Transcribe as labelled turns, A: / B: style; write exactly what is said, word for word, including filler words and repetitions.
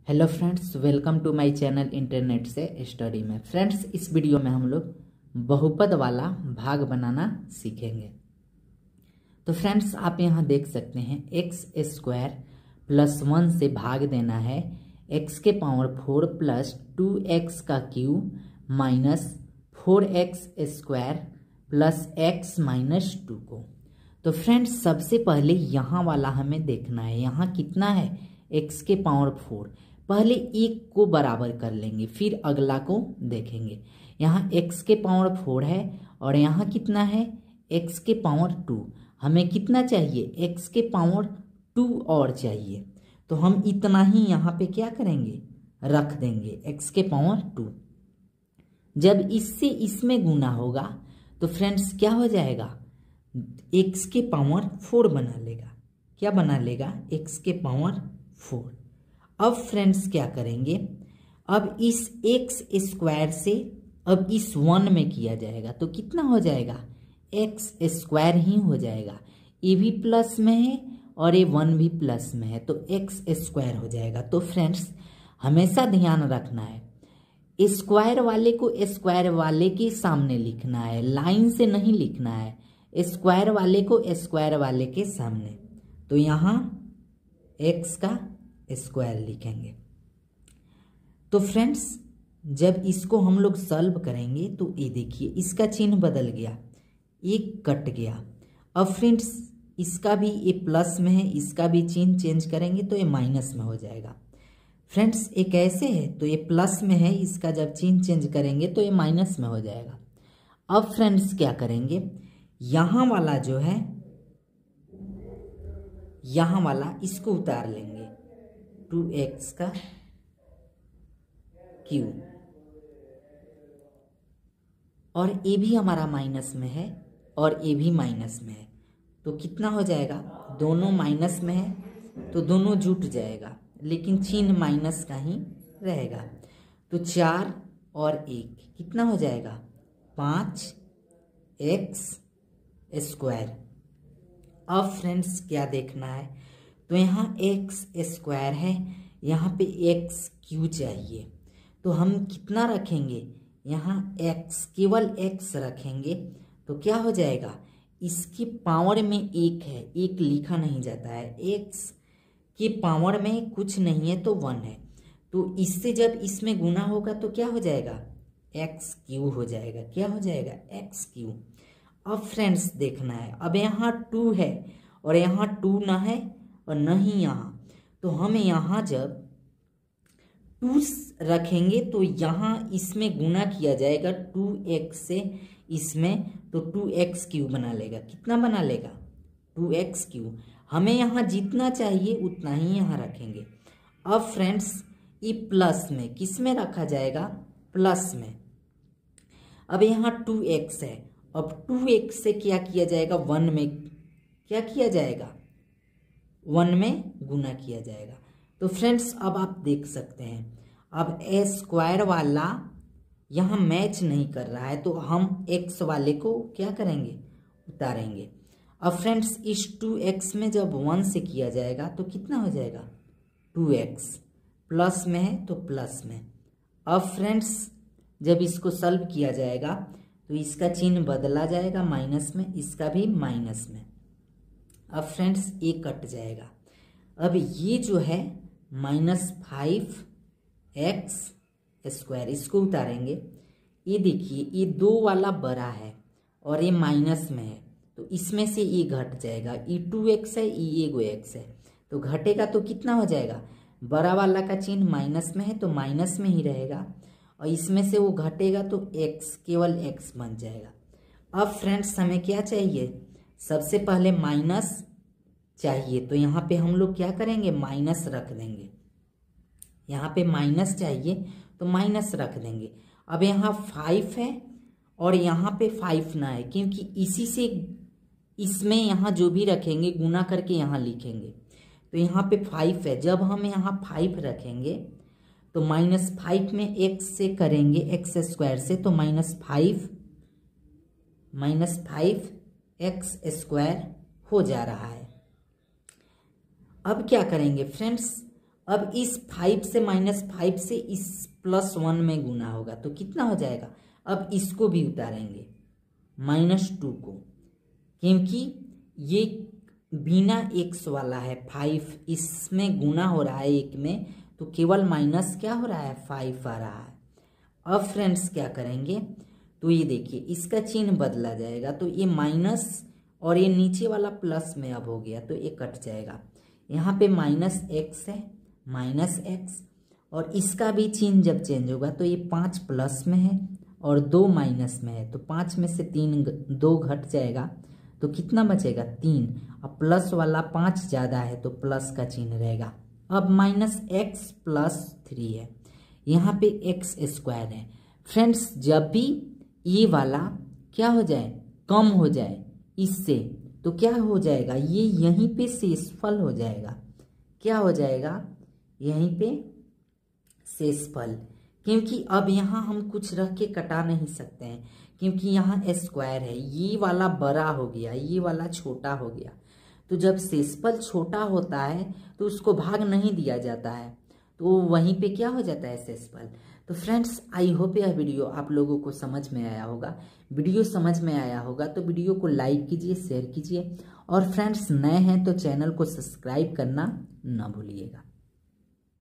A: Hello friends, welcome to my channel internet से study में। Friends, इस वीडियो में हम लोग बहुपद वाला भाग बनाना सीखेंगे। तो फ्रेंड्स, आप यहाँ देख सकते हैं एक्स स्क्वायर प्लस वन से भाग देना है एक्स के power four plus two x का cube minus four x square plus x minus two को। तो फ्रेंड्स, सबसे पहले यहाँ वाला हमें देखना है। यहाँ कितना है? एक्स के पावर फोर। पहले एक को बराबर कर लेंगे, फिर अगला को देखेंगे। यहाँ एक्स के पावर फोर है और यहाँ कितना है? एक्स के पावर टू। हमें कितना चाहिए? एक्स के पावर टू और चाहिए। तो हम इतना ही यहाँ पे क्या करेंगे? रख देंगे एक्स के पावर टू। जब इससे इसमें गुना होगा तो फ्रेंड्स क्या हो जाएगा? एक्स के पावर फोर बना लेगा। क्या बना लेगा? एक्स के पावर फोर। अब फ्रेंड्स क्या करेंगे? अब इस एक्स स्क्वायर से अब इस वन में किया जाएगा तो कितना हो जाएगा? एक्स स्क्वायर ही हो जाएगा। ये भी प्लस में है और ये वन भी प्लस में है तो एक्स स्क्वायर हो जाएगा। तो फ्रेंड्स, हमेशा ध्यान रखना है, स्क्वायर वाले को स्क्वायर वाले के सामने लिखना है, लाइन से नहीं लिखना है। स्क्वायर वाले को स्क्वायर वाले के सामने। तो यहाँ एक्स का स्क्वायर लिखेंगे। तो फ्रेंड्स, जब इसको हम लोग सॉल्व करेंगे तो ये देखिए इसका चिन्ह बदल गया, एक कट गया। अब फ्रेंड्स, इसका भी ये प्लस में है, इसका भी चिन्ह चेंज करेंगे तो ये माइनस में हो जाएगा। फ्रेंड्स, ये कैसे है? तो ये प्लस में है, इसका जब चिन्ह चेंज करेंगे तो ये माइनस में हो जाएगा। अब फ्रेंड्स क्या करेंगे? यहाँ वाला जो है, यहाँ वाला इसको उतार लेंगे, टू एक्स का क्यूब, और ए भी हमारा माइनस में है और ए भी माइनस में है तो कितना हो जाएगा? दोनों माइनस में है तो दोनों जुट जाएगा, लेकिन चिन्ह माइनस का ही रहेगा। तो चार और एक कितना हो जाएगा? पाँच एक्स स्क्वायर। अब फ्रेंड्स क्या देखना है? तो यहाँ एक्स स्क्वायर है, यहाँ पे एक्स क्यू चाहिए तो हम कितना रखेंगे? यहाँ एक्स, केवल एक्स रखेंगे तो क्या हो जाएगा? इसकी पावर में एक है, एक लिखा नहीं जाता है, एक्स के पावर में कुछ नहीं है तो वन है। तो इससे जब इसमें गुना होगा तो क्या हो जाएगा? एक्स क्यू हो जाएगा। क्या हो जाएगा? X Q. अब फ्रेंड्स देखना है, अब यहाँ टू है और यहाँ टू ना है और नहीं यहाँ, तो हम यहाँ जब टू रखेंगे तो यहाँ इसमें गुना किया जाएगा टू एक्स से इसमें, तो टू एक्स क्यू बना लेगा। कितना बना लेगा? Two x cube. हमें यहाँ जितना चाहिए उतना ही यहाँ रखेंगे। अब फ्रेंड्स, ये प्लस में किस में रखा जाएगा? प्लस में। अब यहाँ टू एक्स है, अब टू एक्स से क्या किया जाएगा? वन में क्या किया जाएगा? वन में गुना किया जाएगा। तो फ्रेंड्स, अब आप देख सकते हैं, अब ए स्क्वायर वाला यहाँ मैच नहीं कर रहा है तो हम एक्स वाले को क्या करेंगे? उतारेंगे। अब फ्रेंड्स, इस टू एक्स में जब वन से किया जाएगा तो कितना हो जाएगा? To x. प्लस में है तो प्लस में। अब फ्रेंड्स, जब इसको सॉल्व किया जाएगा तो इसका चिन्ह बदला जाएगा माइनस में, इसका भी माइनस में। अब फ्रेंड्स, ये कट जाएगा। अब ये जो है माइनस फाइव एक्स स्क्वायर, इसको उतारेंगे। ये देखिए, ये दो वाला बड़ा है और ये माइनस में है तो इसमें से ये घट जाएगा। ये टू एक्स है, ये एगो एक्स है तो घटेगा तो कितना हो जाएगा? बड़ा वाला का चिन्ह माइनस में है तो माइनस में ही रहेगा और इसमें से वो घटेगा तो एक्स, केवल एक्स बन जाएगा। अब फ्रेंड्स, हमें क्या चाहिए? सबसे पहले माइनस चाहिए तो यहाँ पे हम लोग क्या करेंगे? माइनस रख देंगे। यहाँ पे माइनस चाहिए तो माइनस रख देंगे। अब यहाँ फाइव है और यहाँ पे फाइव ना है, क्योंकि इसी से इसमें यहाँ जो भी रखेंगे गुना करके यहाँ लिखेंगे। तो यहाँ पे फाइव है, जब हम यहाँ फाइव रखेंगे तो माइनस फाइव में एक्स से करेंगे, एक्स स्क्वायर से, तो minus five minus five x square हो जा रहा है। अब क्या करेंगे फ्रेंड्स? अब इस फाइव से माइनस फाइव से इस प्लस वन में गुना होगा तो कितना हो जाएगा। अब इसको भी उतारेंगे माइनस टू को, क्योंकि ये बिना एक्स वाला है फाइव, इसमें गुना हो रहा है एक में, तो केवल माइनस क्या हो रहा है, फाइव आ रहा है। अब फ्रेंड्स क्या करेंगे, तो ये देखिए इसका चिन्ह बदला जाएगा, तो ये माइनस और ये नीचे वाला प्लस में अब हो गया, तो ये कट जाएगा। यहाँ पे माइनस एक्स है, माइनस एक्स, और इसका भी चिन्ह जब चेंज होगा तो ये पाँच प्लस में है और दो माइनस में है, तो पाँच में से तीन दो घट जाएगा, तो कितना बचेगा, तीन। अब प्लस वाला पाँच ज़्यादा है तो प्लस का चिन्ह रहेगा। अब माइनस एक्स प्लस थ्री है, यहाँ पे एक्स स्क्वायर है। फ्रेंड्स जब भी ये वाला क्या हो जाए, कम हो जाए इससे, तो क्या हो जाएगा, ये यहीं पे शेषफल हो जाएगा। क्या हो जाएगा, यहीं पे शेषफल, क्योंकि अब यहाँ हम कुछ रख के कटा नहीं सकते हैं, क्योंकि यहाँ स्क्वायर है, ये वाला बड़ा हो गया, ये वाला छोटा हो गया। तो जब शेषफल छोटा होता है तो उसको भाग नहीं दिया जाता है, तो वहीं पे क्या हो जाता है, शेषफल। तो फ्रेंड्स आई होप यह वीडियो आप लोगों को समझ में आया होगा। वीडियो समझ में आया होगा तो वीडियो को लाइक कीजिए, शेयर कीजिए, और फ्रेंड्स नए हैं तो चैनल को सब्सक्राइब करना ना भूलिएगा।